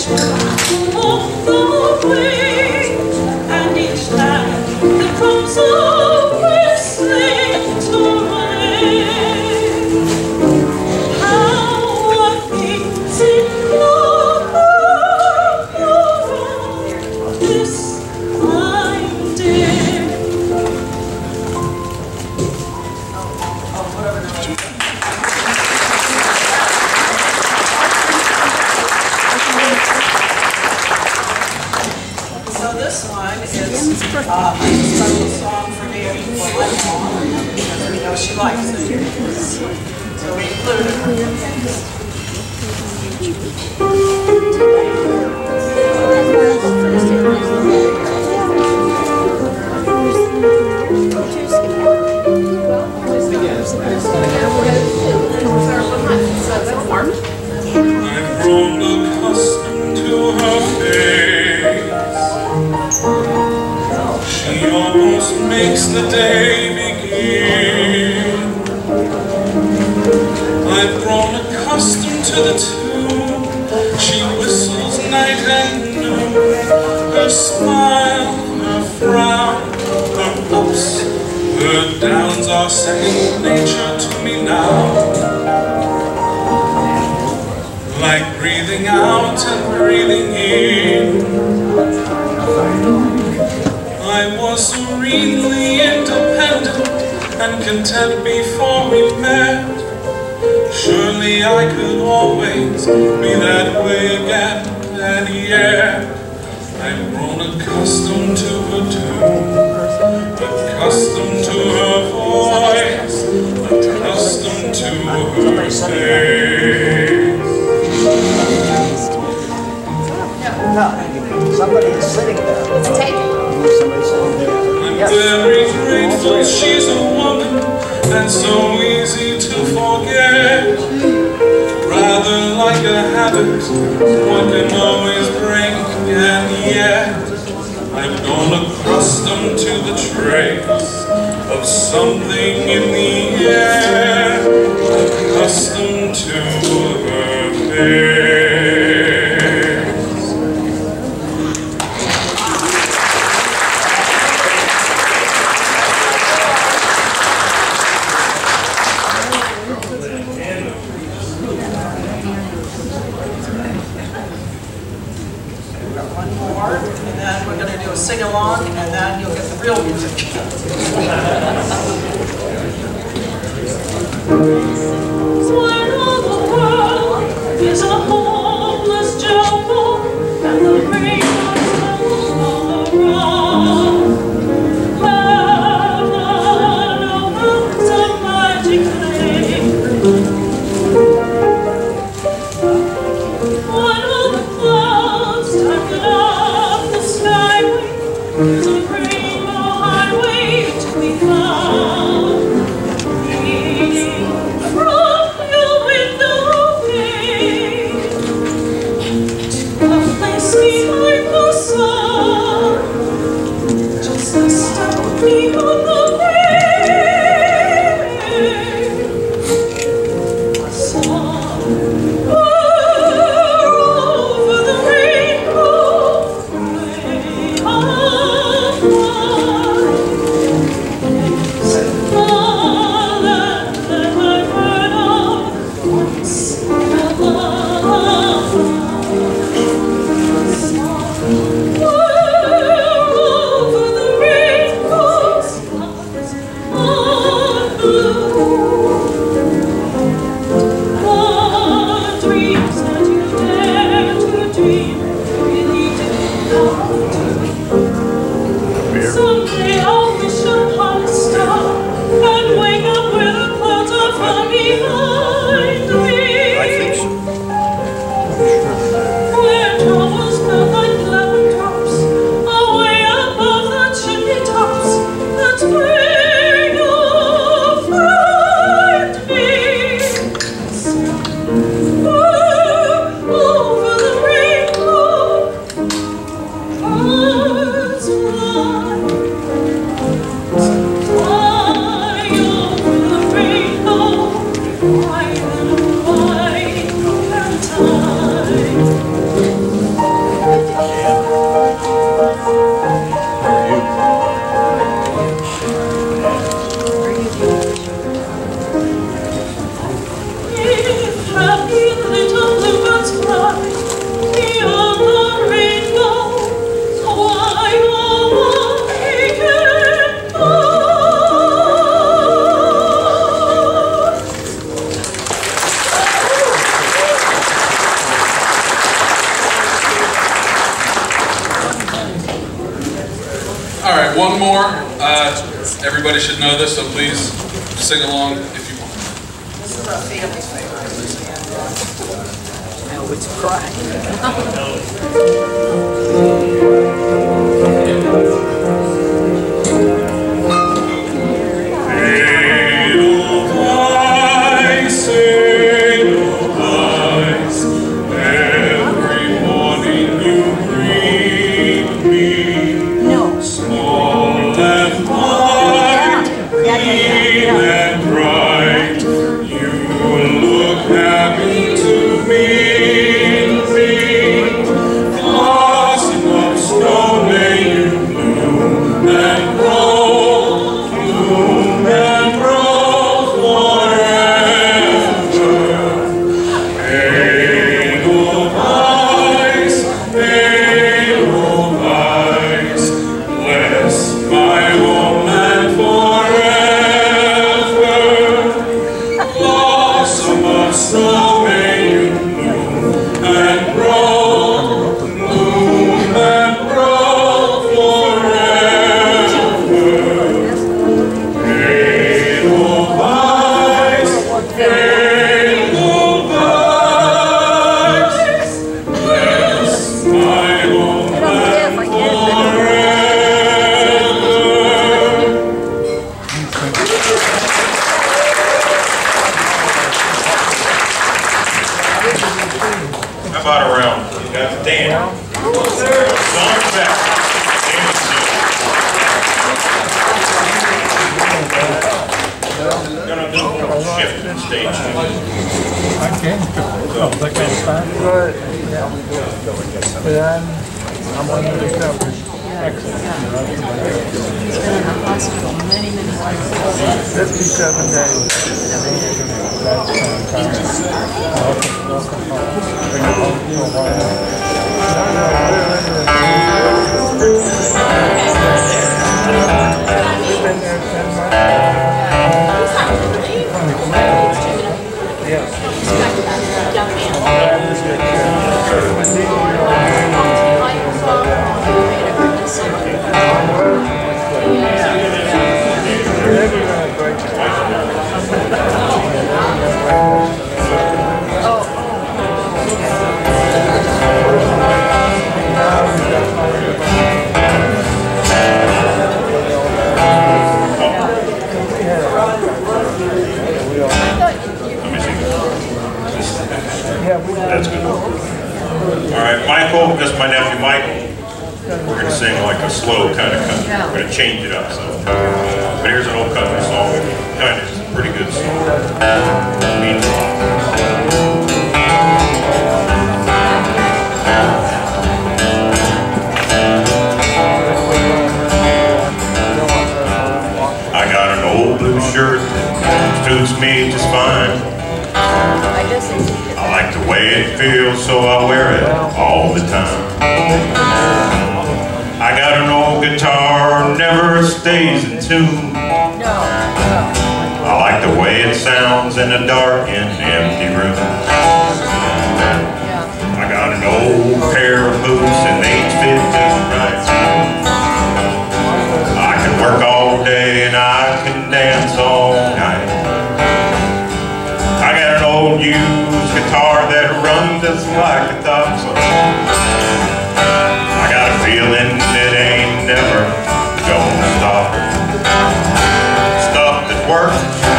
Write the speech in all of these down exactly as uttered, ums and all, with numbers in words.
Small right, one more. Uh, everybody should know this, so please sing along if you want. This is our family favorite. I always cry. That's good. All right, Michael, this is my nephew Michael. We're going to sing like a slow kind of country. We're going to change it up. So, but here's an old country song. Kind of just a pretty good song. Means a lot. I got an old blue shirt that suits me just fine. I like the way it feels, so I wear it all the time. I got an old guitar, never stays in tune. I like the way it sounds in a dark and empty room. I got an old pair of boots and they fit just right. I can work all day and I can dance all night. I got an old used guitar that runs just like a top song. I got a feeling it ain't never gonna stop. Stuff that works,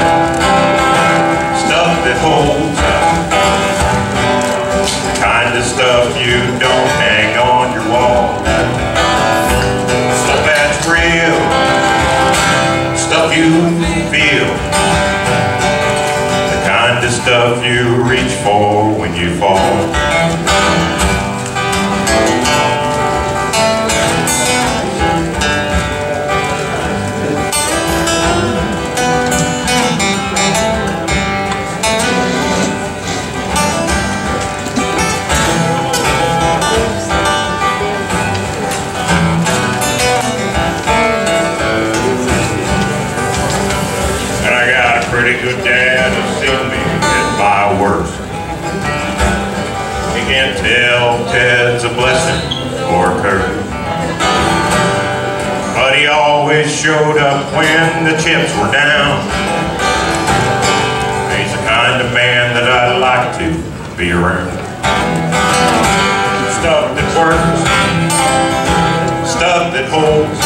stuff that holds up, the kind of stuff you don't hang on your wall. Stuff that's real, stuff you feel, the kind of stuff you reach for when you fall. Pretty good dad has seen me at my worst. He can't tell Ted's a blessing or a curse. but he always showed up when the chips were down. He's the kind of man that I'd like to be around. Stuff that works, stuff that holds,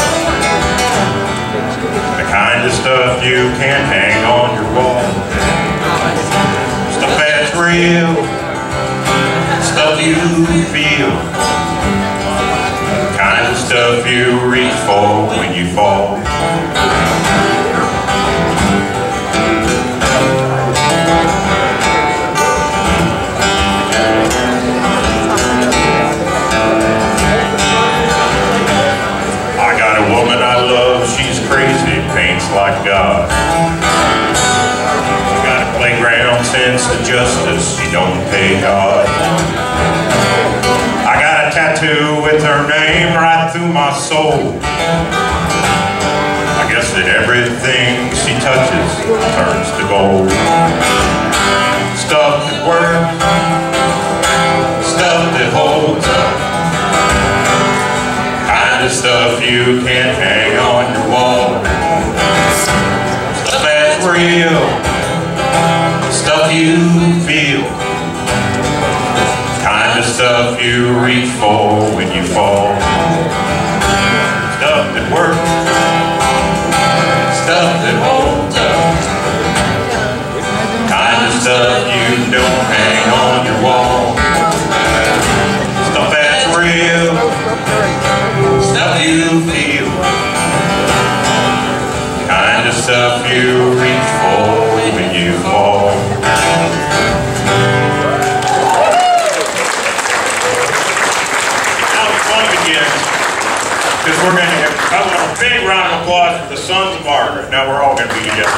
the kind of stuff you can't hang on your wall. Stuff that's real, stuff you feel, the kind of stuff you reach for when you fall. I got a woman I love, she's crazy, paints like God. She got a playground sense of justice, she don't pay God. I got a tattoo with her name right through my soul. I guess that everything she touches turns to gold. Stuff that works, stuff that holds up, kind of stuff you can't hang on your wall. Stuff that's real, stuff you feel, kind of stuff you reach for when you fall. Stuff that works, stuff that holds up, kind of stuff you don't hang on your wall. Stuff that's real, stuff you feel, kind of stuff you reach for when you fall. Because we're going to have I want a big round of applause for the sons of Margaret. Now we're all going to be together.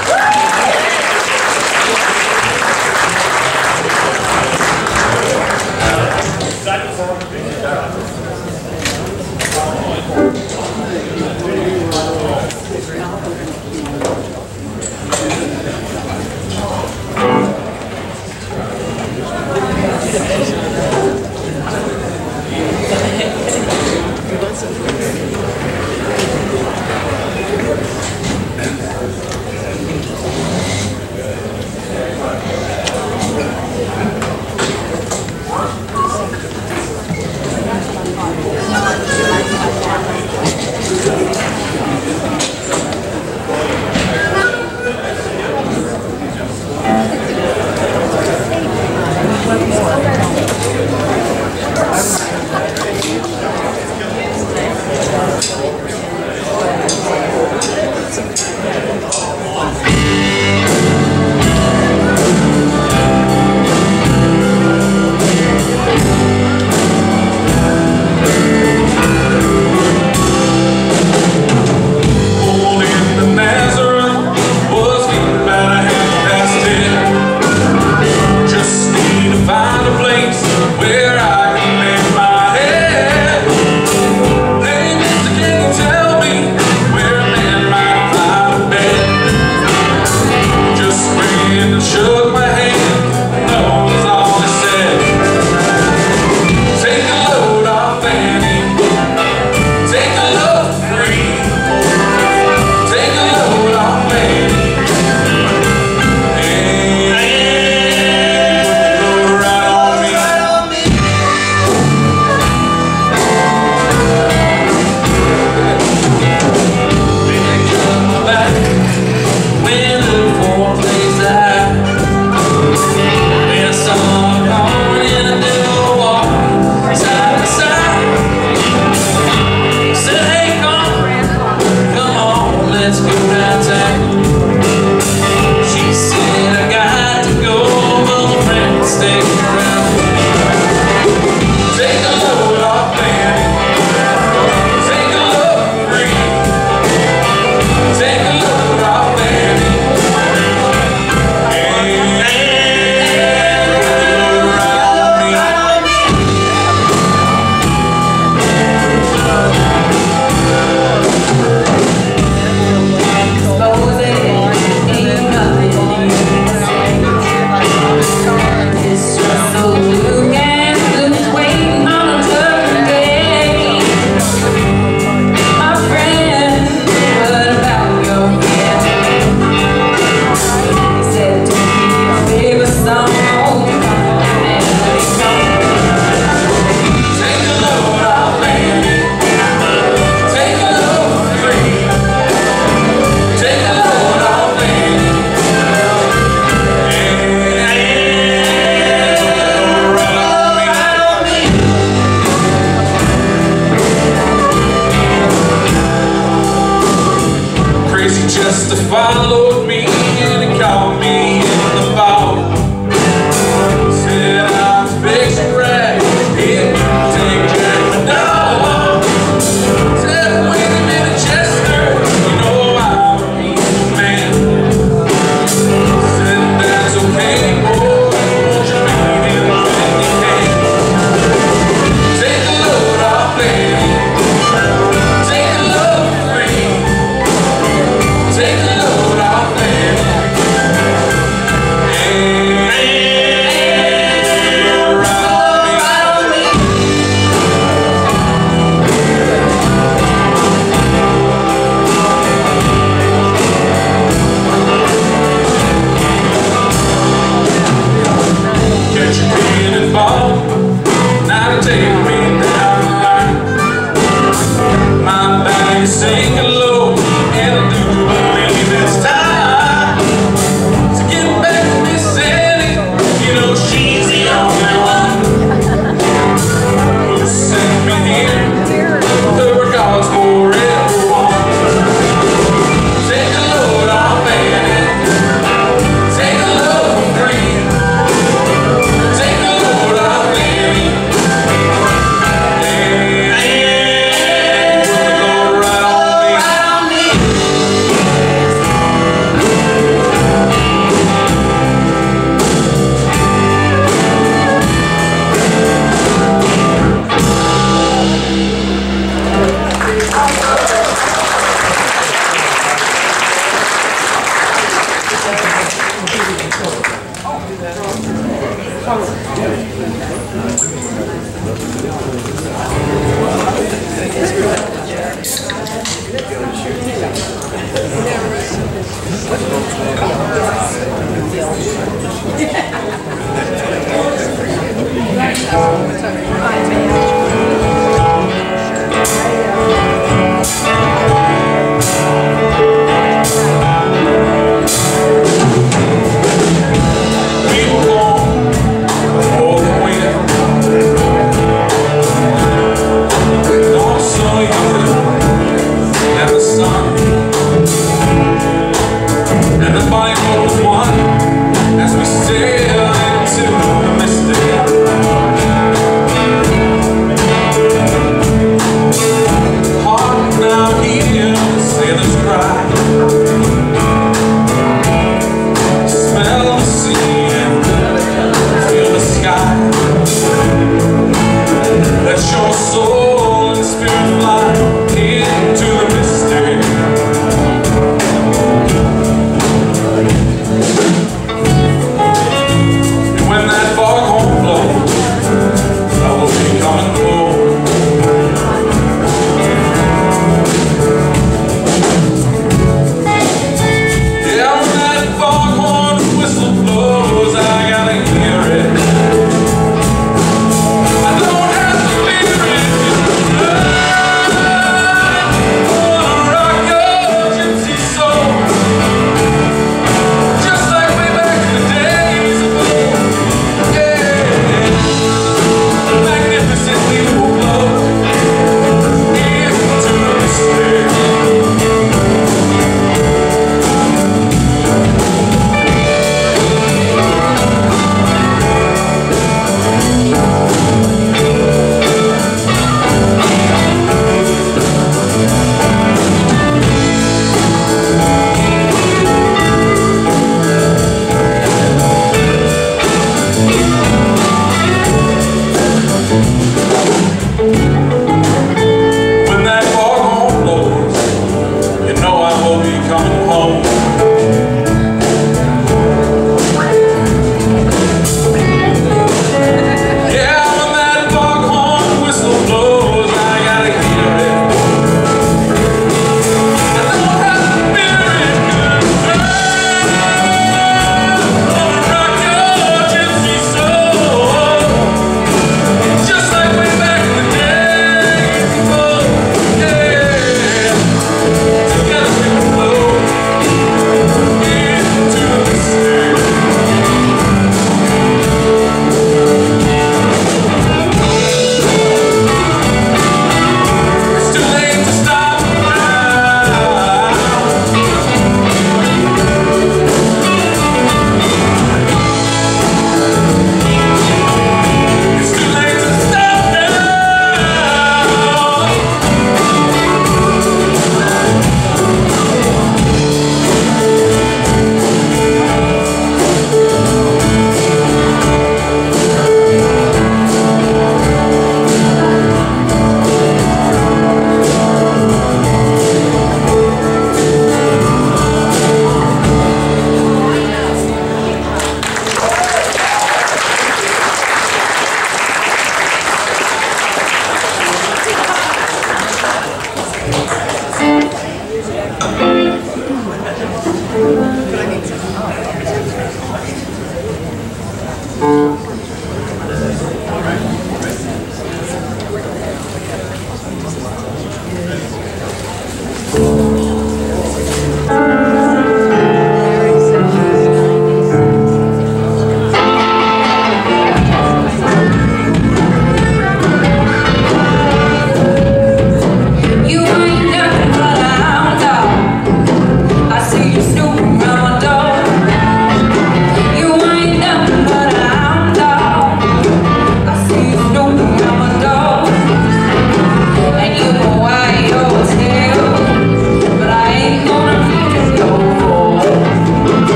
You ain't nothing but a hound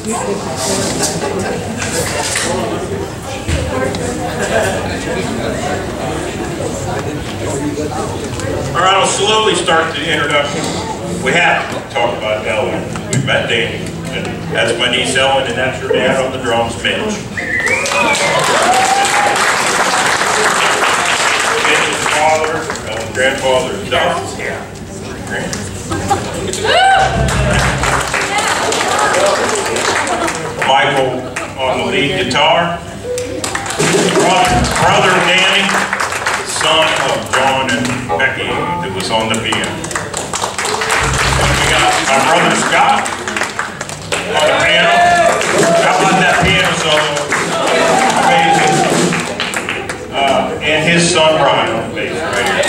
All right, I'll slowly start the introduction. We have to talk about Ellen. We've met Danny, and that's my niece Ellen, and that's her dad on the drums, Mitch. Mitch's father, Ellen's grandfather, is Doug. Michael on the lead guitar. Brother, brother Danny, son of John and Becky, that was on the piano. And we got my brother Scott on the piano. How about that piano solo? Amazing. Uh, and his son Brian on the bass right here.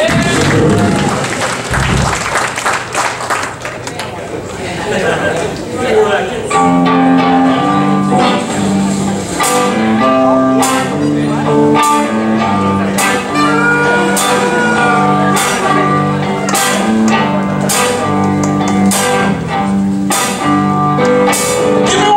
Give me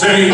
Sing.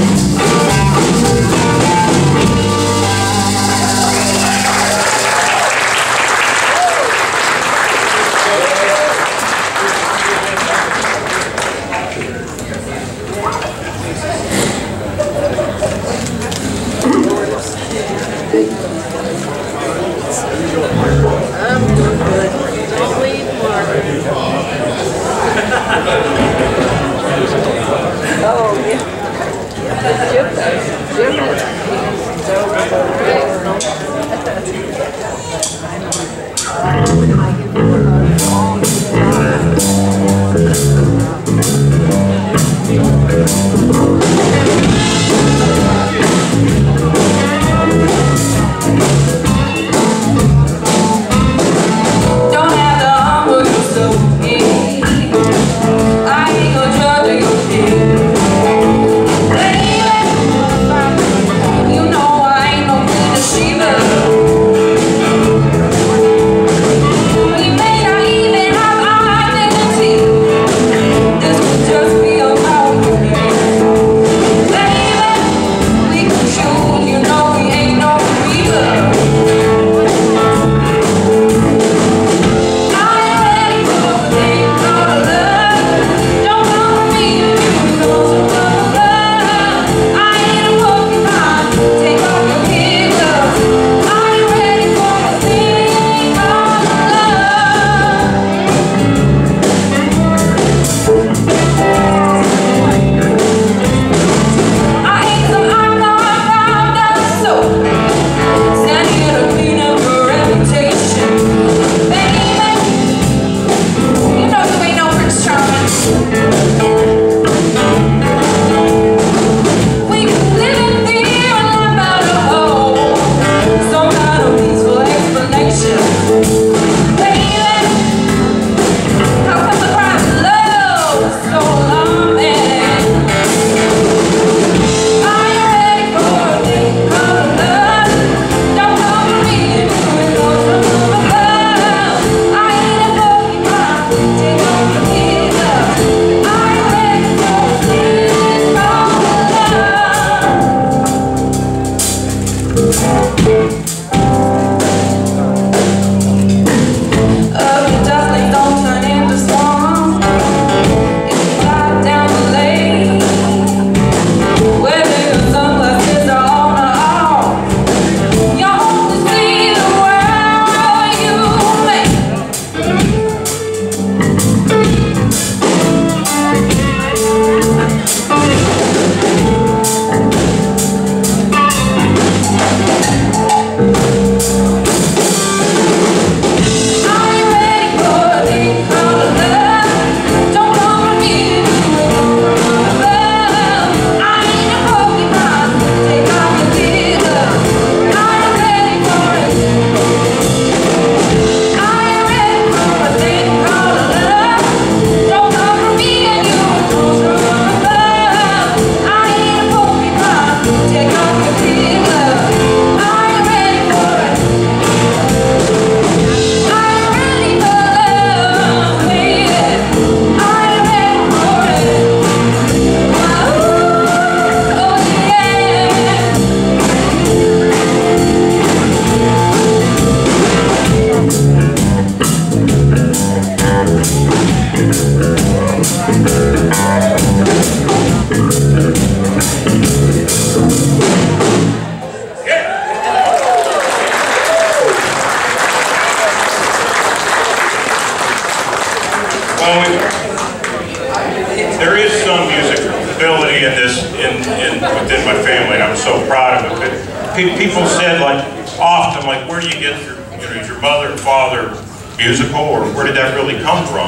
There is some music ability in this, in, in within my family, and I'm so proud of it. But pe people said, like, often, like, where do you get your, you know, is your mother and father musical, or where did that really come from?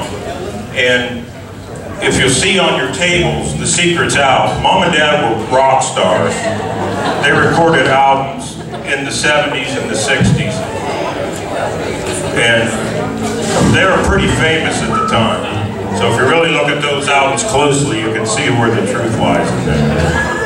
And if you'll see on your tables, the secret's out. Mom and Dad were rock stars. They recorded albums in the seventies and the sixties. And they were pretty famous at the time. So if you really look at those albums closely, you can see where the truth lies in that.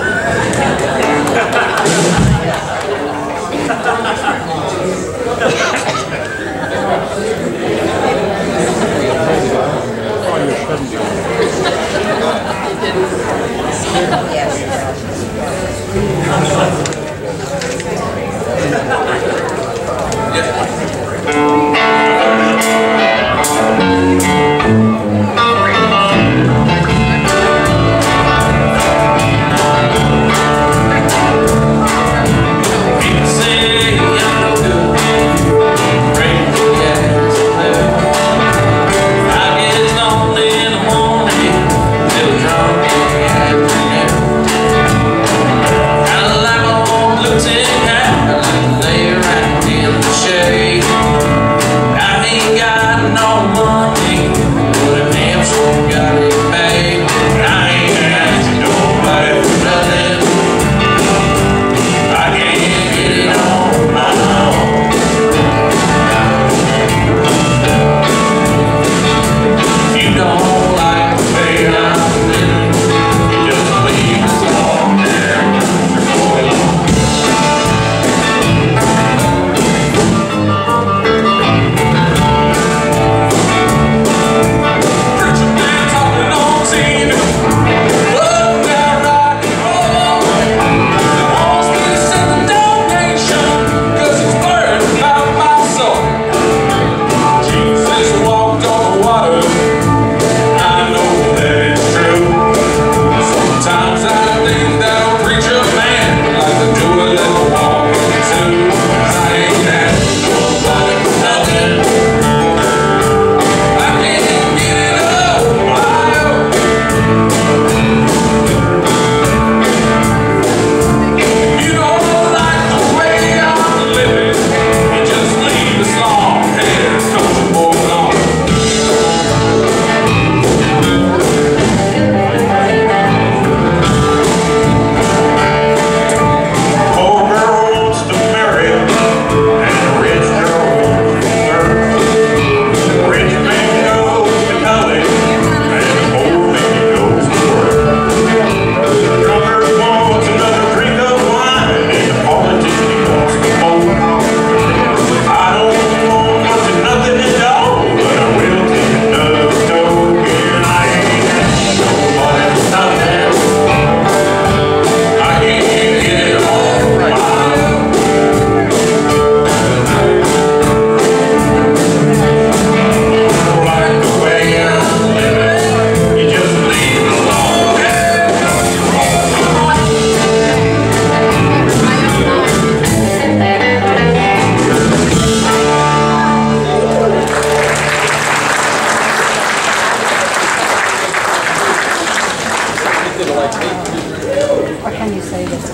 Or can you say this?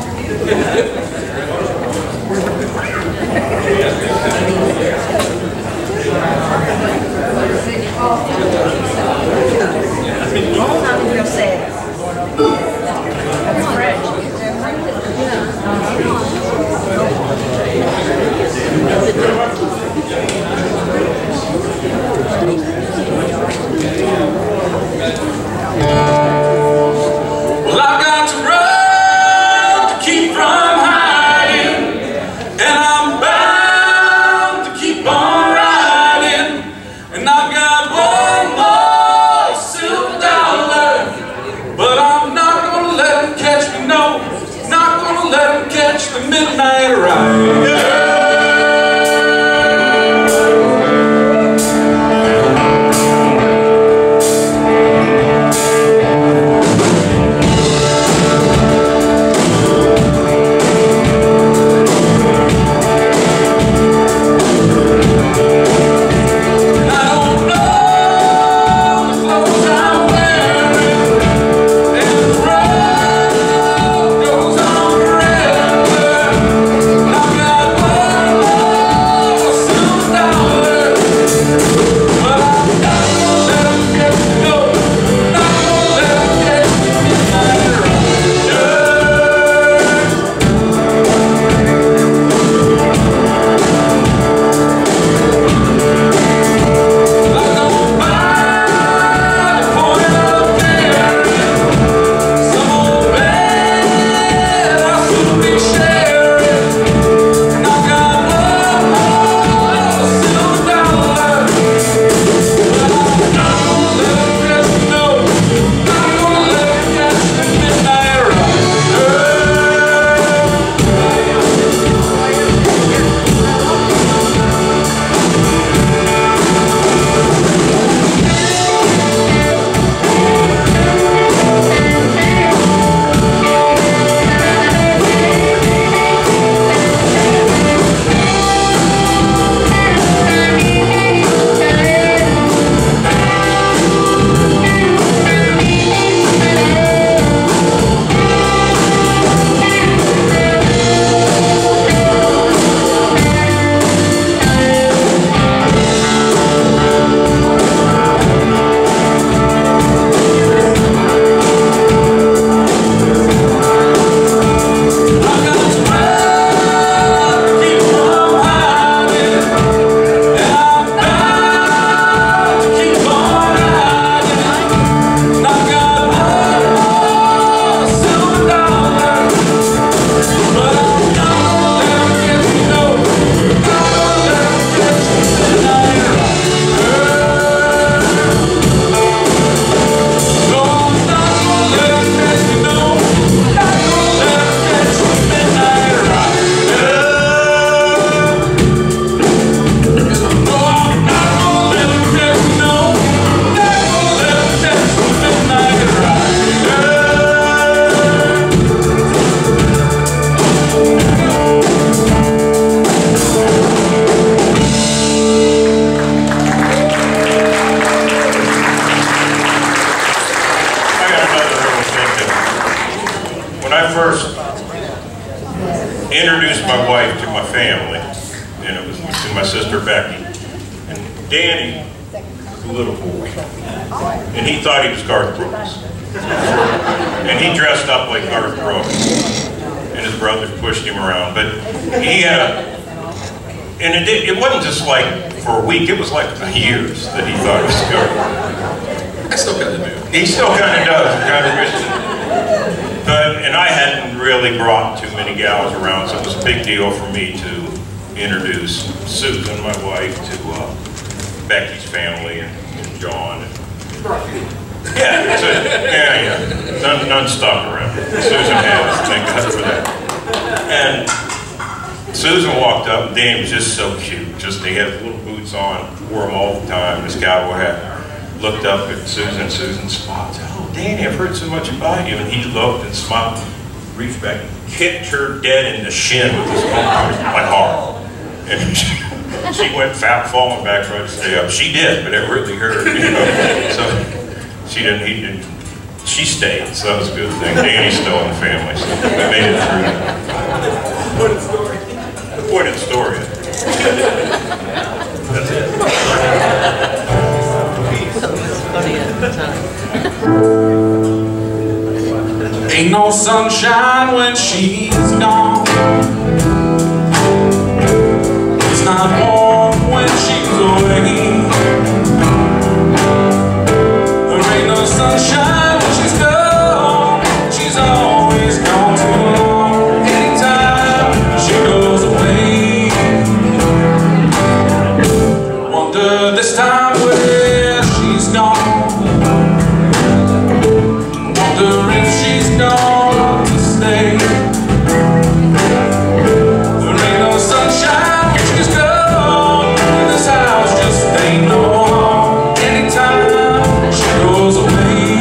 I'm real sad. That's French. Well, I've got to run to keep from hiding, and I'm bound to keep on riding, and I've got one more silver dollar, but I'm not gonna let them catch me, no, not gonna let them catch the midnight ride. Got when I first introduced my wife to my family, and it was to my sister Becky, and Danny was a little boy, and he thought he was Garth Brooks. And he dressed up like Garth Brooks, and his brothers pushed him around. But he had a, and it, did, it wasn't just like for a week, it was like years that he thought he was Garth. I still kind of do. He still kind of does, kind of wishes. But, and I hadn't really brought too many gals around, so it was a big deal for me to introduce Susan, my wife, to uh, Becky's family, and, and John. And, yeah, so, yeah, yeah. None, none stuck around. Susan has, thank God for that. And Susan walked up, and Danny was just so cute. Just, he had little boots on, wore them all the time, this cowboy hat. Looked up at Susan, Susan smiled, said, "Oh, Danny, I've heard so much about you." And he looked and smiled, reached back, kicked her dead in the shin with his arm, like hard. And she, she went fat, falling back, trying to stay up. She did, but it really hurt, you know. So she didn't, he didn't, she stayed, so that was a good thing. Danny's still in the family, so we made it through. Important story. Important story. That's it. Ain't no sunshine when she's gone. It's not warm when she's away. There ain't no sunshine when she's gone. She's always gone too long. Anytime she goes away, wonder this time where she's gone. Wonder if she's gone to stay. There ain't no sunshine when she's gone. This house just ain't no home. Anytime she goes away.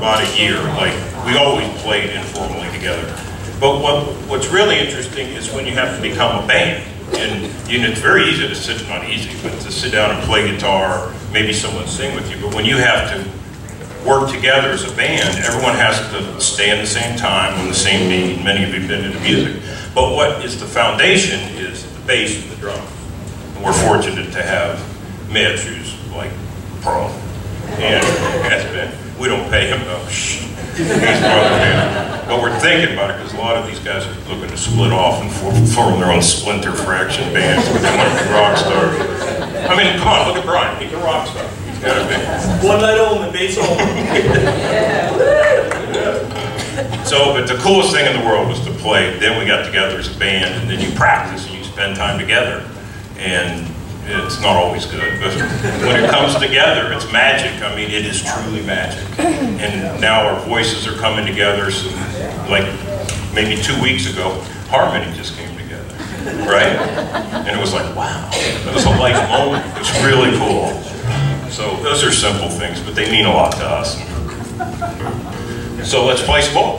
about a year. Like, we always played informally together. But what, what's really interesting is when you have to become a band. And you know, it's very easy to sit, not easy, but to sit down and play guitar, maybe someone sing with you. But when you have to work together as a band, everyone has to stay at the same time on the same beat. Many of you have been into music. But what is the foundation is the bass and the drums. And we're fortunate to have Mitch, who's like pro. And has been. We don't pay him though. Shh. He's brother man. But we're thinking about it because a lot of these guys are looking to split off and form their own splinter fraction bands because they want to be rock stars. I mean, come on, look at Brian. He's a rock star. He's got a big one night only, bass only. So, but the coolest thing in the world was to play. Then we got together as a band, and then you practice and you spend time together. And it's not always good, but when it comes together, it's magic. I mean, it is truly magic. And now our voices are coming together. So, like maybe two weeks ago, harmony just came together, right? And it was like, wow, it was a life moment. It was really cool. So those are simple things, but they mean a lot to us. So let's play some ball.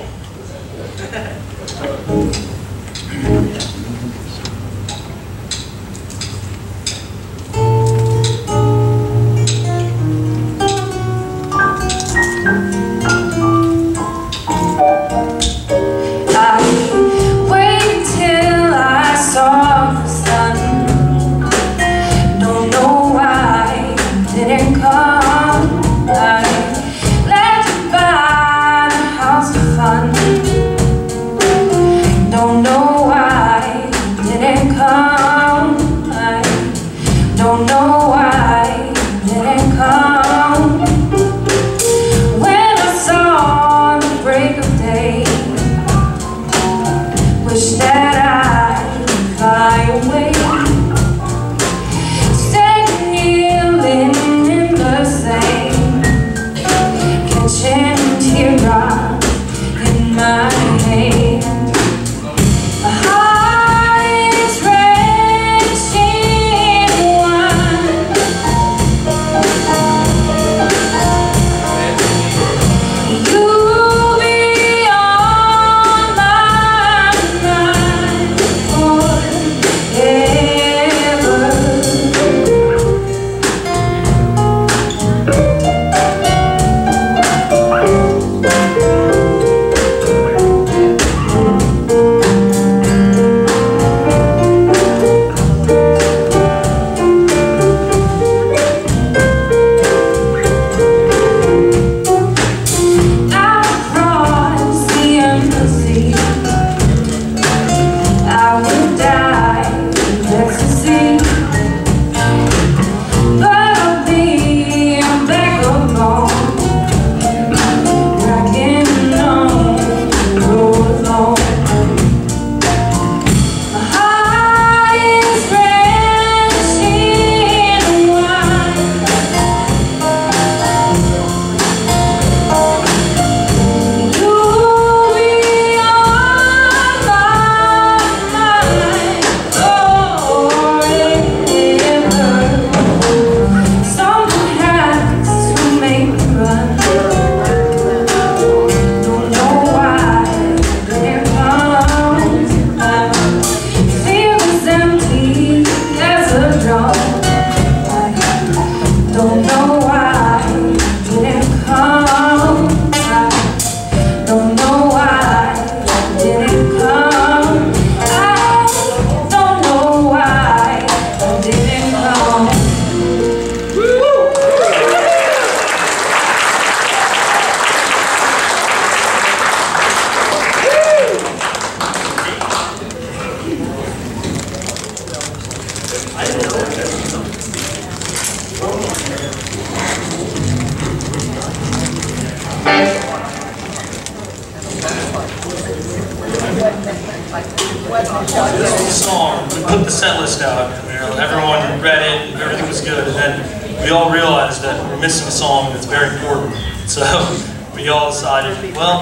This was the song. We put the set list out, and, you know, everyone read it, and everything was good, and then we all realized that we're missing a song that's very important. So we all decided, well,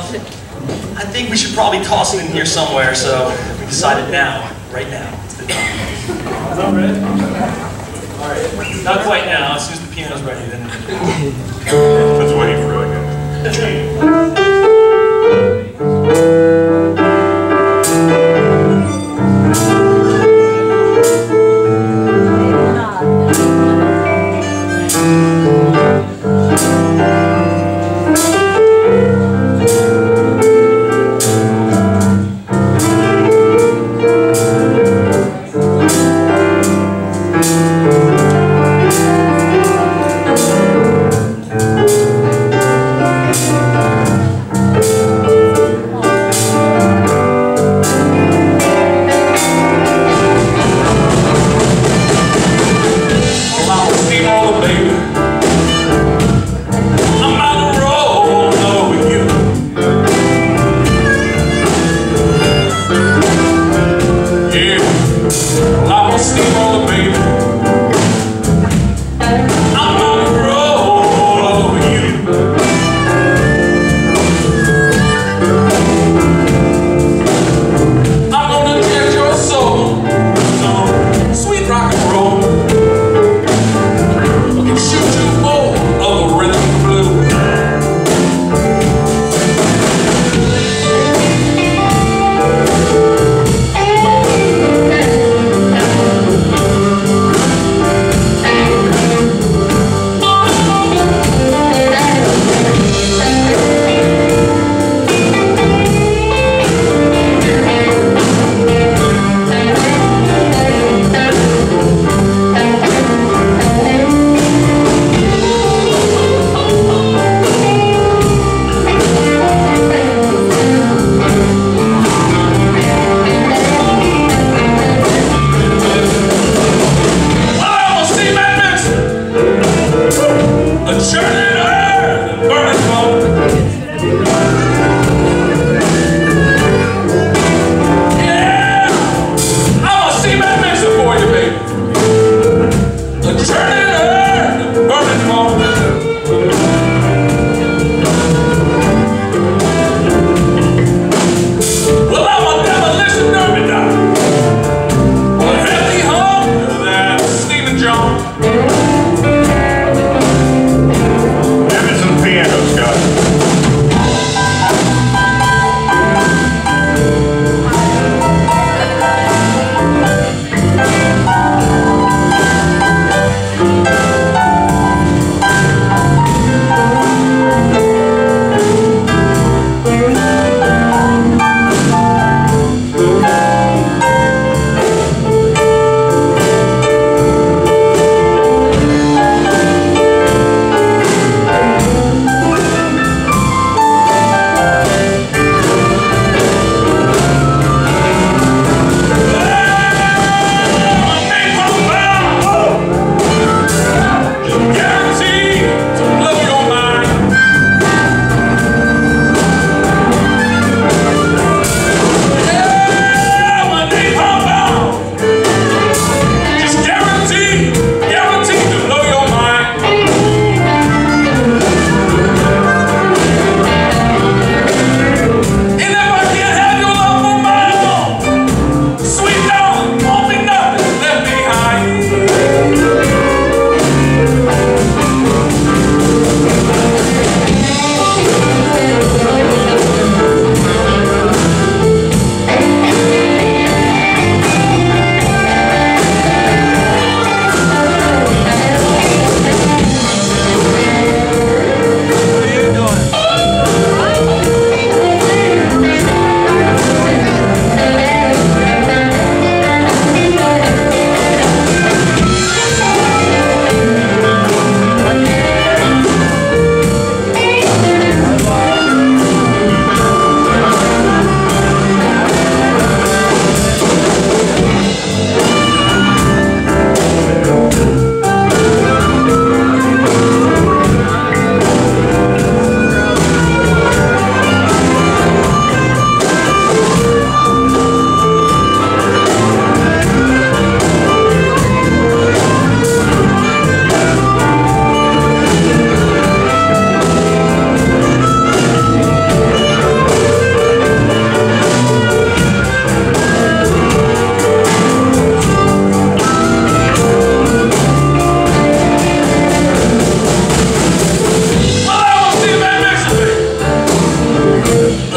I think we should probably toss it in here somewhere, so we decided now, right now. It's the time. Is that ready? All right. Not quite now. As soon as the piano's ready, then. That's waiting for it again.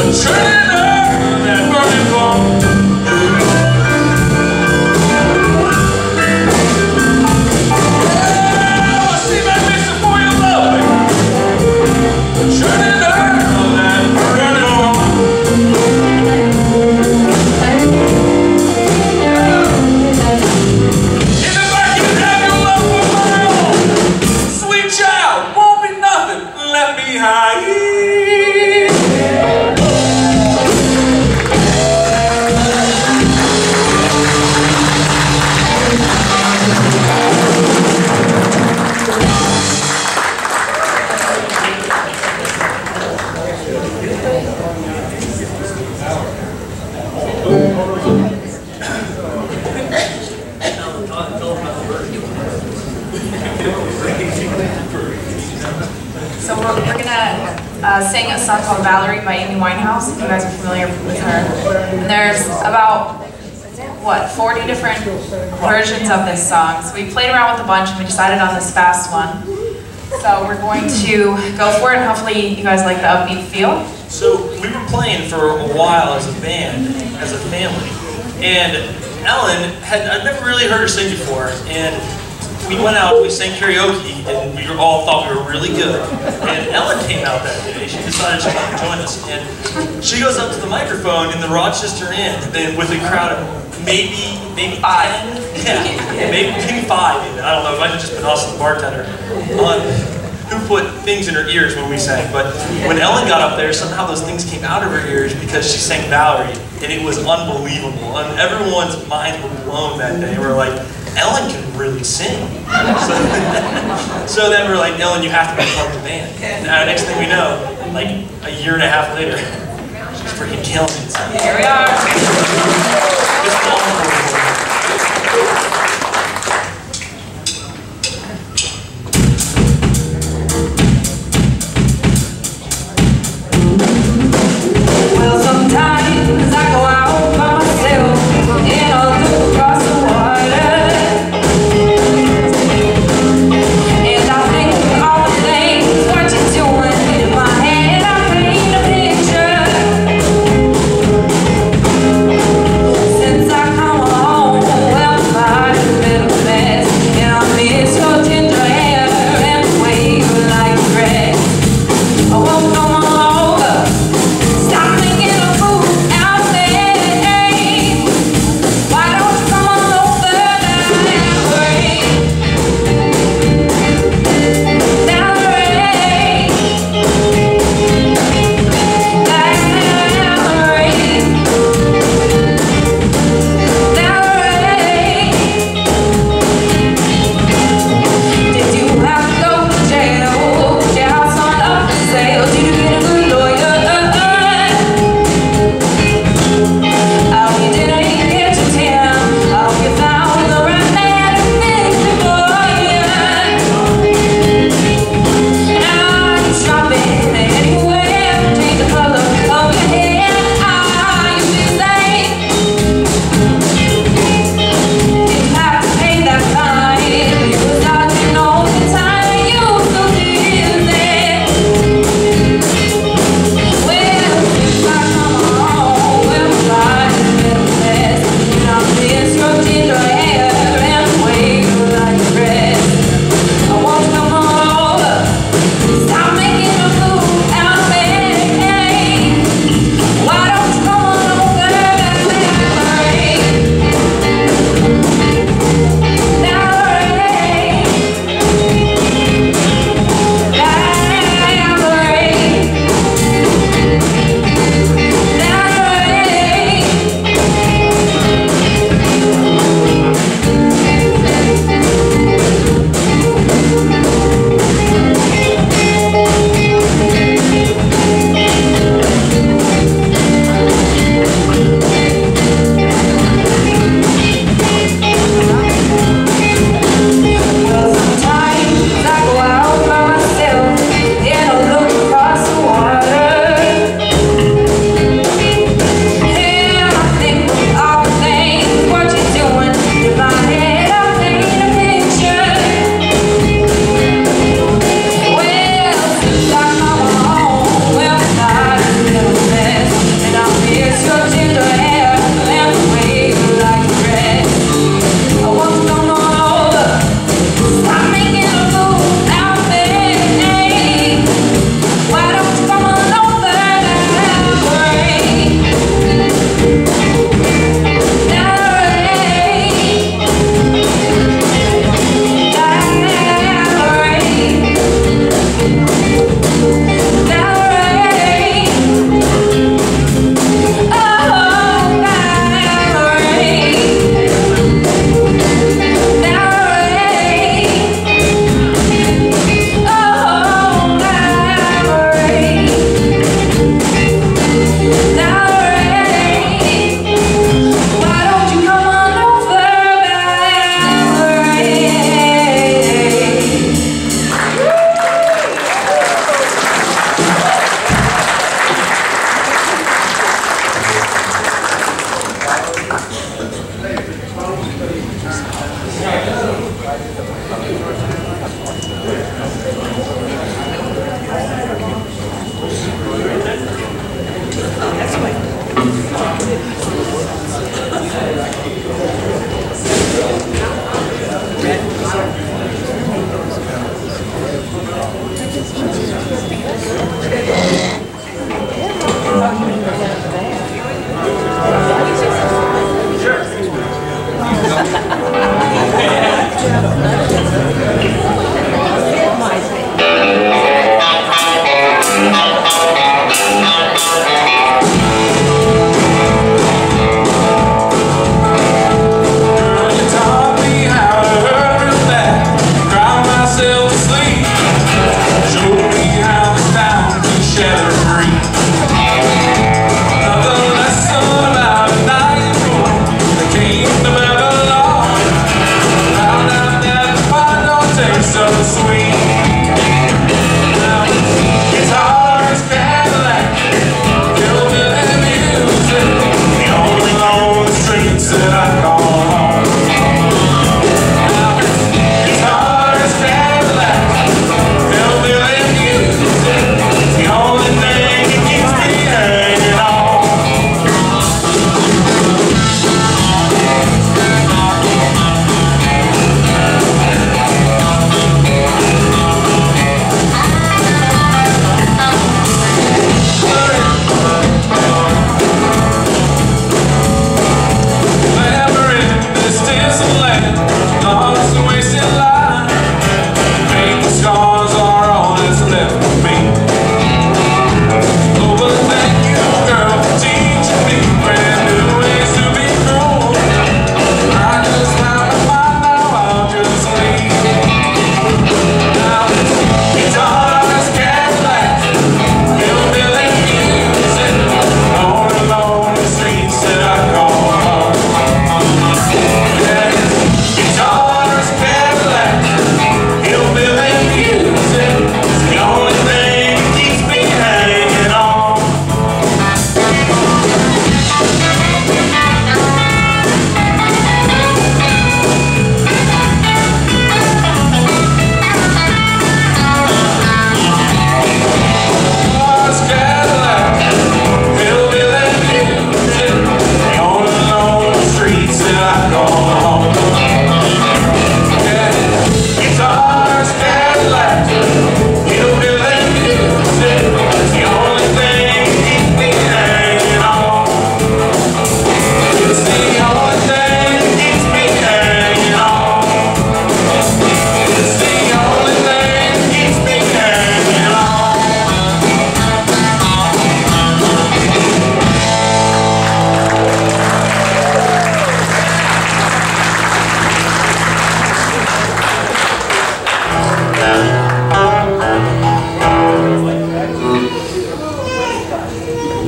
Turning up that burning phone. So we're, we're gonna uh, sing a song called Valerie by Amy Winehouse, if you guys are familiar with her. And there's about, what, forty different versions of this song. So we played around with a bunch and we decided on this fast one. So we're going to go for it and hopefully you guys like the upbeat feel. So we were playing for a while as a band, as a family. And Ellen, had I'd never really heard her sing before. And we went out, we sang karaoke, and we all thought we were really good. And Ellen came out that day. She decided she wanted to join us. And she goes up to the microphone in the Rochester Inn, and with a crowd of maybe, maybe five. Yeah, maybe, maybe five even. I don't know, it might have just been us and the bartender. Um, who put things in her ears when we sang. But when Ellen got up there, somehow those things came out of her ears because she sang Valerie. And it was unbelievable. And everyone's minds were blown that day. We were like, Ellen can really sing. So, so then we're like, Ellen, you have to be part of the band. And uh, next thing we know, like a year and a half later, she's freaking killing it. So Here we are. it's wonderful. Well, sometimes I go out by myself and I look across the water. And I think of all the things what you're doing. In my head I paint a picture. Since I come home, well, I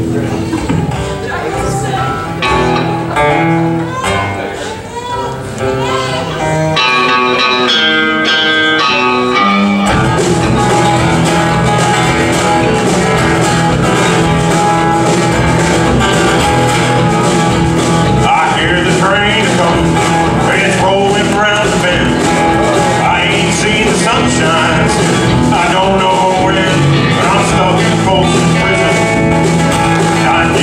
I don't know when, but I'm stuck in Folsom Prison. I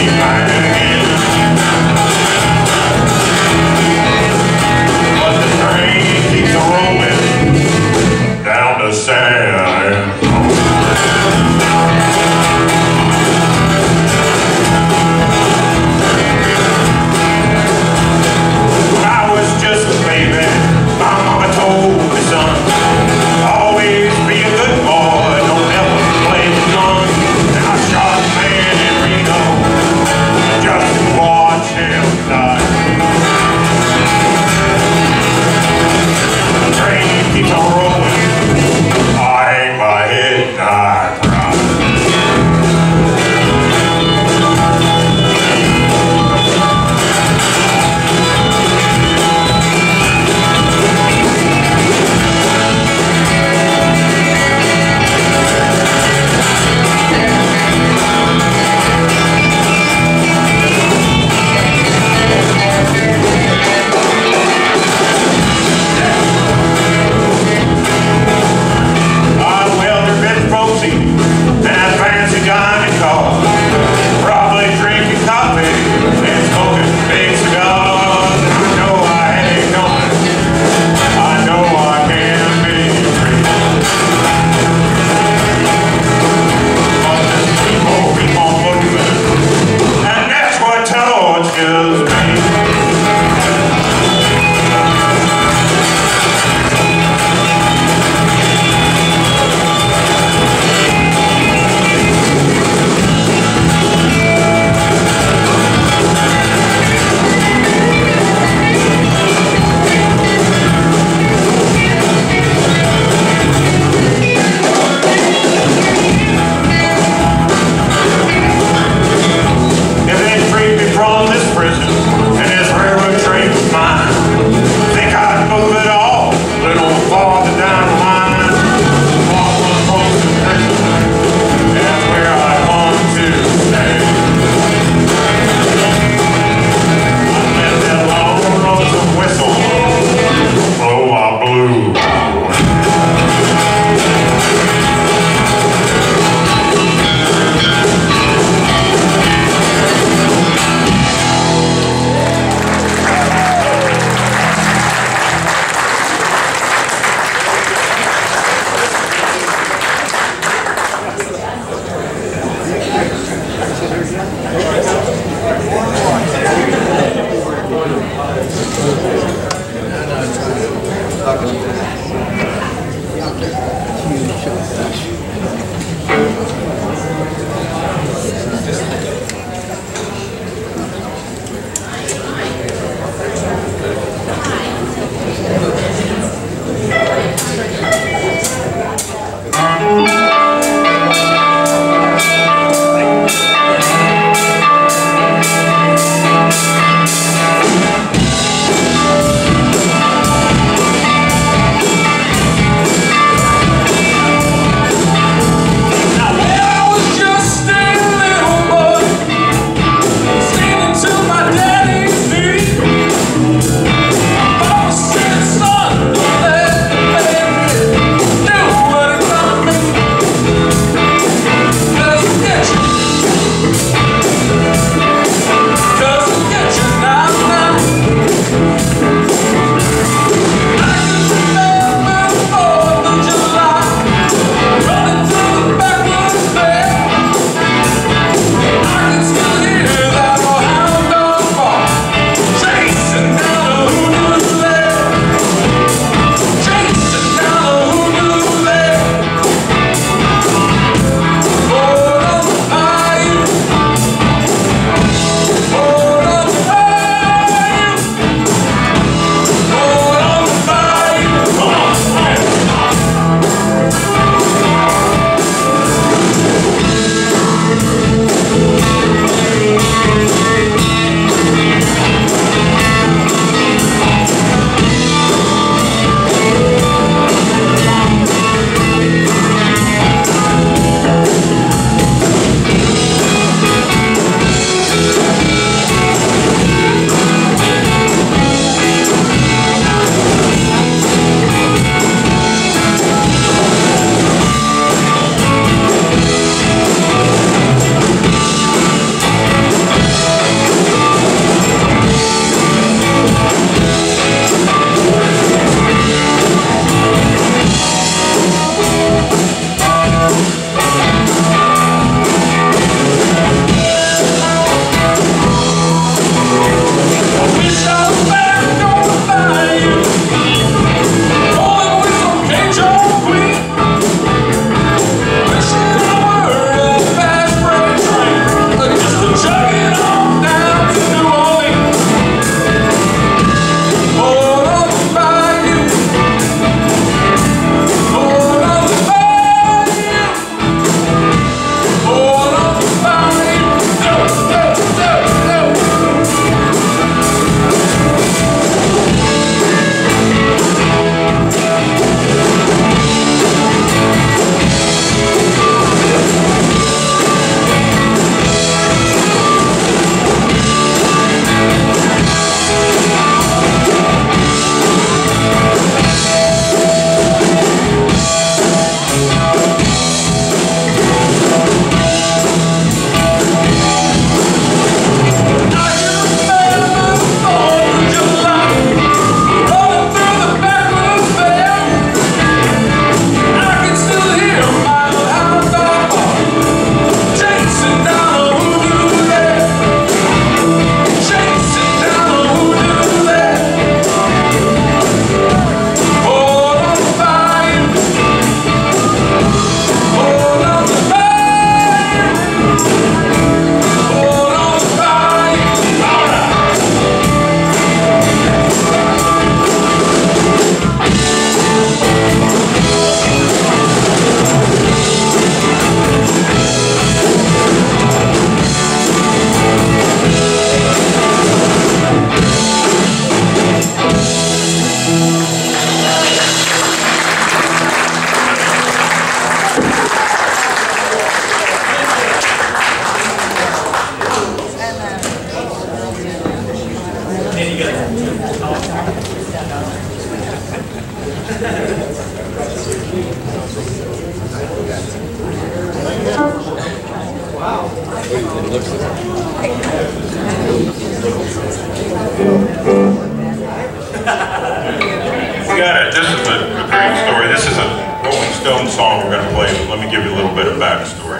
We got it. This is a, a great story. This is a Rolling Stones song we're going to play. Let me give you a little bit of backstory.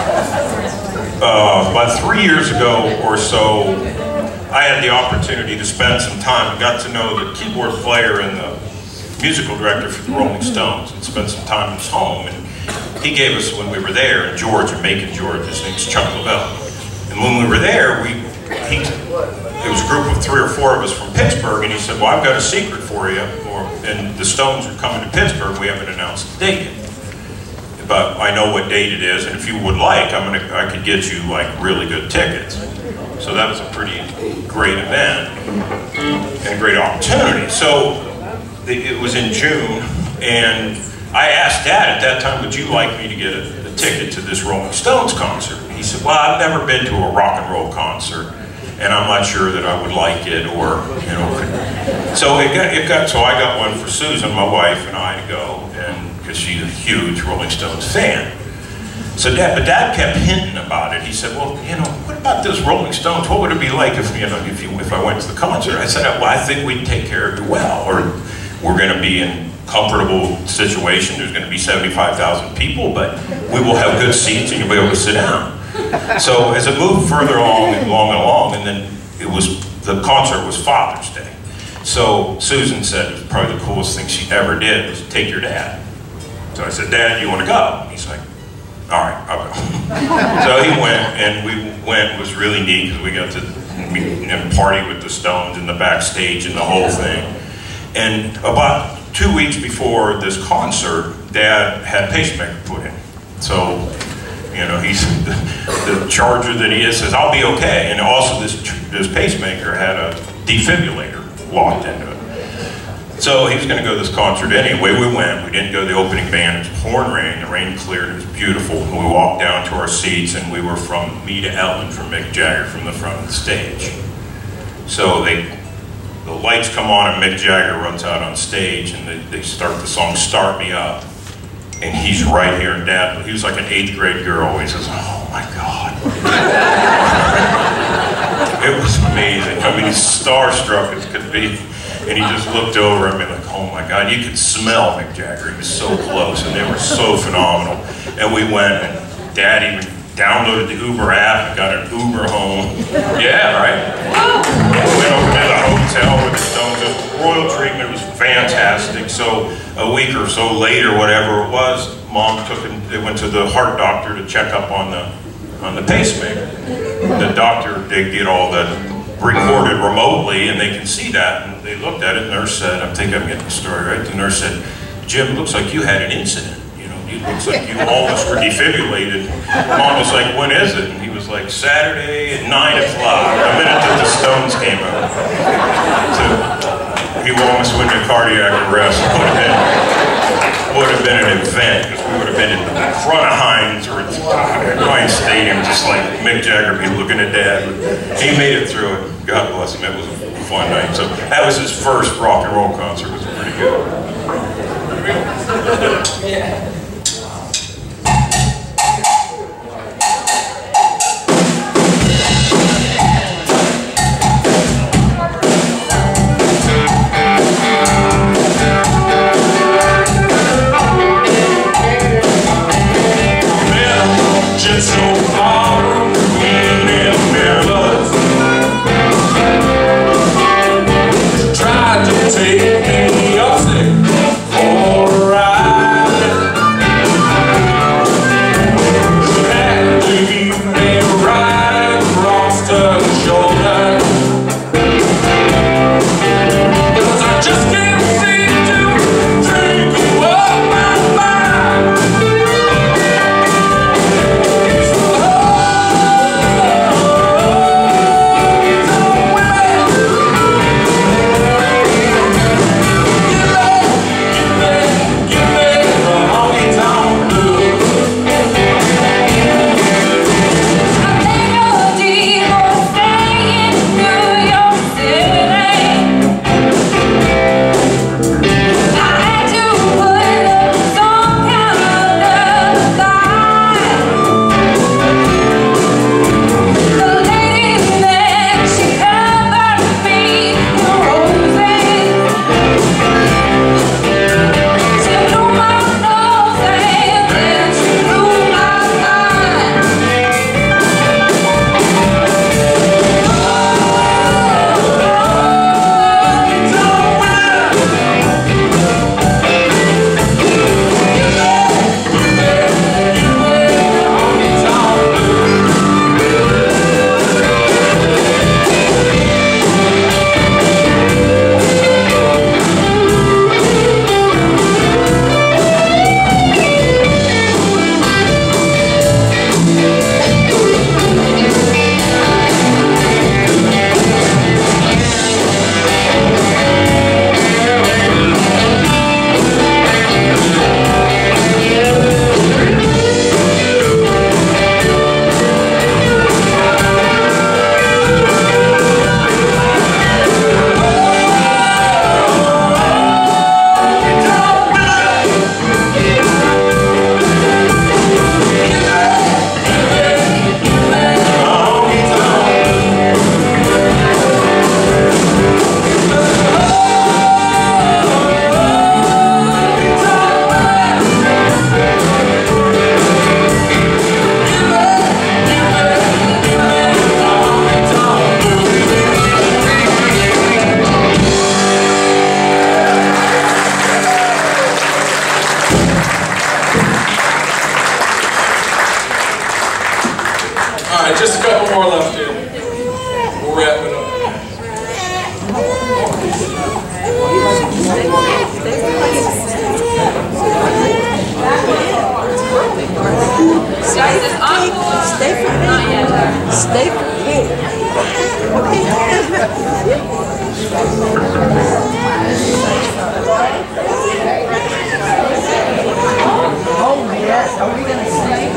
Uh, about three years ago or so, I had the opportunity to spend some time and got to know the keyboard player and the musical director for the Rolling Stones, and spent some time in his home. And he gave us, when we were there in Georgia, Macon, Georgia, his name's Chuck Lavelle. And when we were there, we he, there was a group of three or four of us from Pittsburgh, and he said, well, I've got a secret for you. Or, and the Stones are coming to Pittsburgh. We haven't announced the date yet, but I know what date it is, and if you would like, I'm gonna, I could get you like really good tickets. So that was a pretty great event and a great opportunity. So it was in June, and I asked Dad at that time, would you like me to get a, a ticket to this Rolling Stones concert? He said, well, I've never been to a rock and roll concert, and I'm not sure that I would like it, or, you know. Could. So it got, it got, so I got one for Susan, my wife, and I to go, and because she's a huge Rolling Stones fan. So Dad, but Dad kept hinting about it. He said, well, you know, what about this Rolling Stones? What would it be like if, you know, if, you, if I went to the concert? I said, well, I think we'd take care of you well, or we're going to be in comfortable situation. There's going to be seventy-five thousand people, but we will have good seats and you'll be able to sit down. So as it moved further along and along and along, and then it was, the concert was Father's Day. So Susan said it was probably the coolest thing she ever did was take your dad. So I said, Dad, you want to go? He's like, all right, I'll go. So he went, and we went. It was really neat because we got to meet and party with the Stones in the backstage and the whole thing. And about two weeks before this concert, Dad had a pacemaker put in. So, you know, he's the, the charger that he is says, I'll be okay. And also this, this pacemaker had a defibrillator locked into it. So he was going to go to this concert anyway. We went. We didn't go to the opening band. It was pouring rain. The rain cleared. It was beautiful. And we walked down to our seats, and we were from me to Ellen, from Mick Jagger, from the front of the stage. So they, the lights come on, and Mick Jagger runs out on stage, and they, they start the song "Start Me Up." And he's right here, and Dad, he was like an eighth grade girl. He says, oh my God. It was amazing. I mean, he's starstruck as could be. And he just looked over at me like, oh my God, you could smell Mick Jagger. He was so close, and they were so phenomenal. And we went, and Dad even downloaded the Uber app and got an Uber home. Yeah, right? We went over to the hotel with the Stones. The royal treatment was fantastic. So a week or so later, whatever it was, Mom took him, they went to the heart doctor to check up on the, on the pacemaker. The doctor, they did all the recorded remotely, and they can see that, and they looked at it, and the nurse said, I think I'm getting the story right, the nurse said, Jim, looks like you had an incident, you know, it looks like you almost were defibrillated. Mom was like, when is it? And he was like, Saturday at nine o'clock, the minute that the Stones came out. So he almost went into cardiac arrest. Would have been, would have been an event, because we would have been in the front of Heinz or at Heinz Stadium, just like Mick Jagger be looking at Dad. He made it through it. God bless him. It was a fun night. So that was his first rock and roll concert. It was pretty good. Yeah. Take me off for a ride. Oh, yes. Are we going to sing?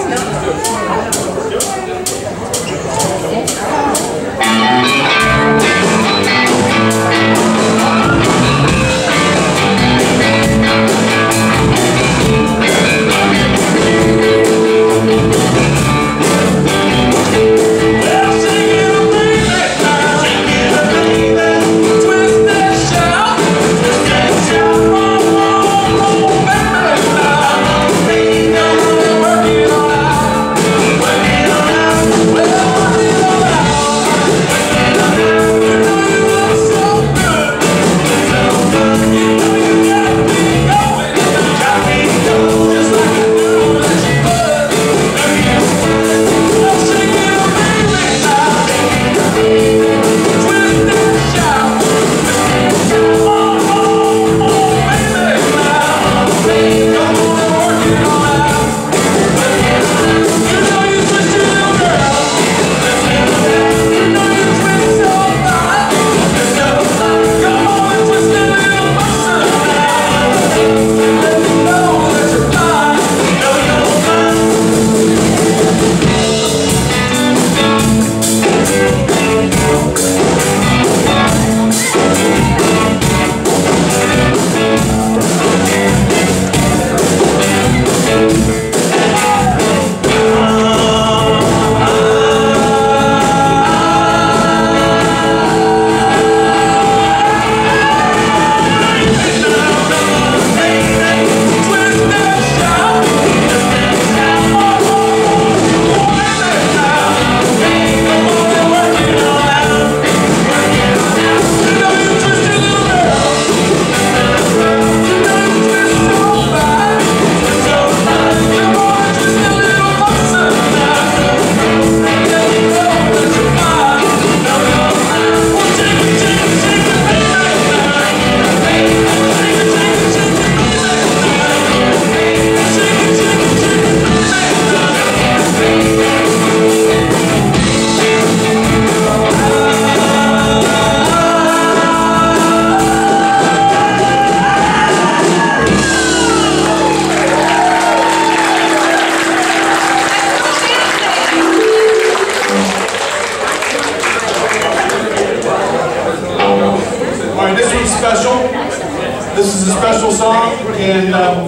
This is a special song, and um,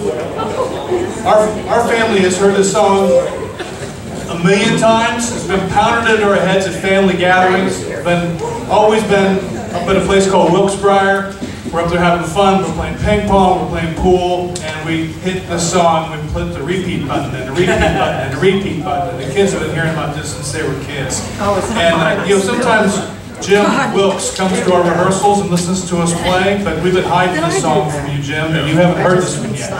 our, our family has heard this song a million times. It's been pounded into our heads at family gatherings. It's been, always been up at a place called Wilkes-Briar. We're up there having fun, we're playing ping pong, we're playing pool, and we hit this song, we put the repeat button, and the repeat button, and the repeat button. And the kids have been hearing about this since they were kids. Oh, it's not and uh, you know, sometimes Jim Wilkes comes to our rehearsals and listens to us play, but we've been hiding this song from you, Jim, and you haven't heard this one yet.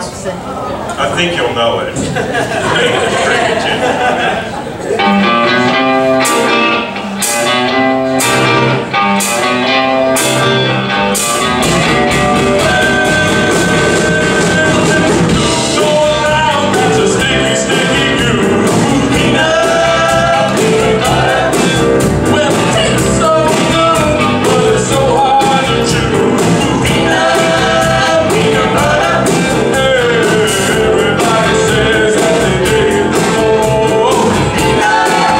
I think you'll know it. Everybody says that they dig it.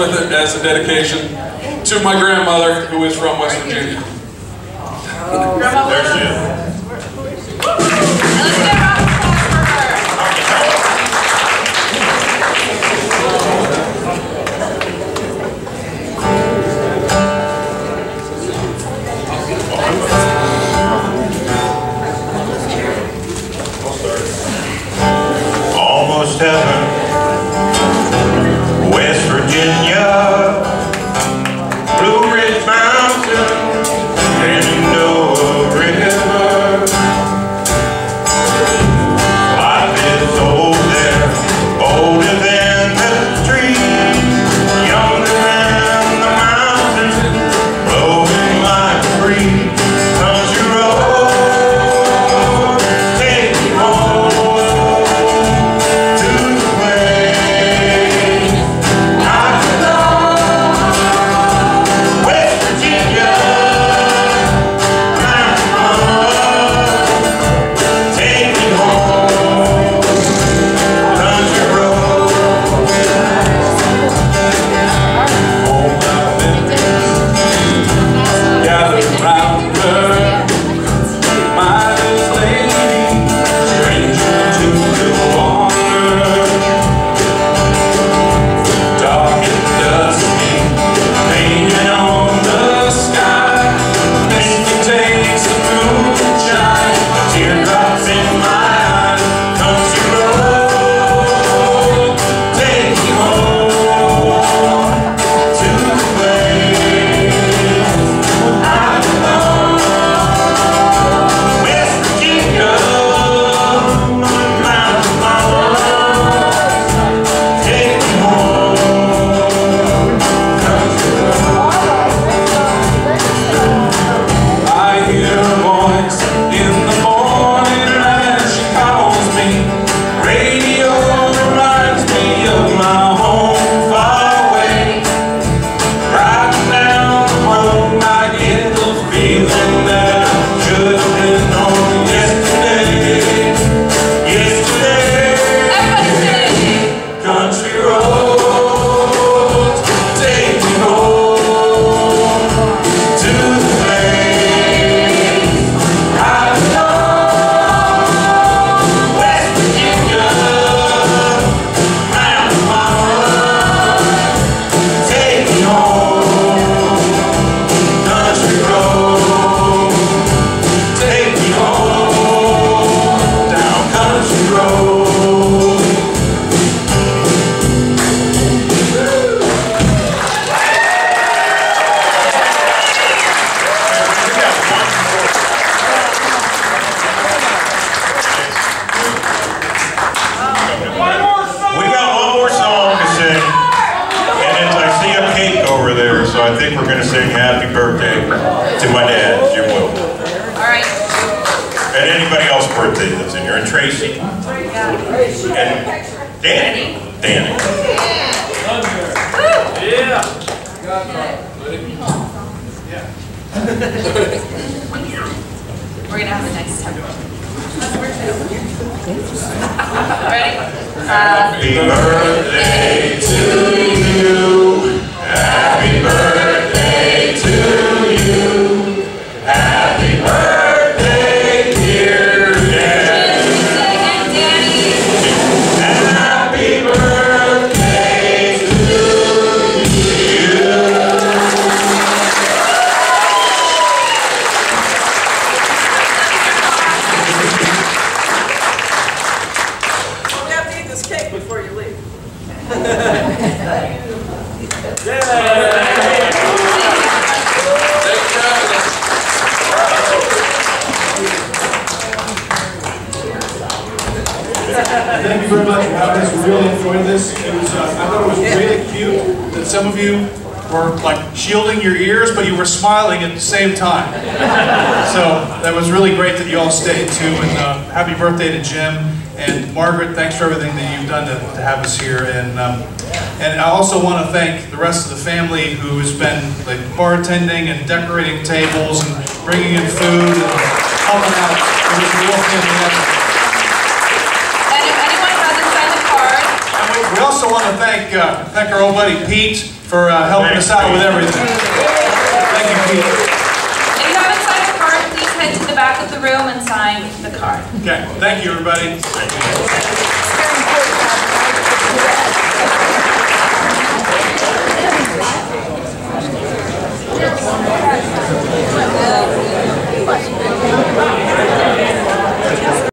with it as a dedication to my grandmother, who is from West Virginia. Grandma, There she is. let's get a round of applause for her. Almost heaven, West Virginia, Blue Ridge Mountain, Shenandoah River. Life is old there, older than the trees, younger than the mountains, blowing like a breeze. Country road, take me home. So I think we're going to sing happy birthday to my dad, Jim Will. All right. And anybody else's birthday that's in here. And Tracy. And Danny. Danny. Yeah. We're going to have a nice time. Ready? Happy birthday to you. Happy birthday to you. Happy birthday, dear Dad. Happy birthday to you. We have to eat this cake before you leave. Thank you very much for having us. We really enjoyed this. It was, uh, I thought it was really cute that some of you were like shielding your ears, but you were smiling at the same time. So that was really great that you all stayed too. And uh, happy birthday to Jim and Margaret. Thanks for everything that you've done to, to have us here. And um, and I also want to thank the rest of the family who has been like bartending and decorating tables and bringing in food and helping out. It was a real family effort. And if anyone hasn't signed the card, We also also want to thank uh, thank our old buddy Pete for uh, helping us out with everything. Thank you, Pete. If you haven't signed the card, please head to the back of the room and sign the card. Okay, thank you, everybody. Thank you.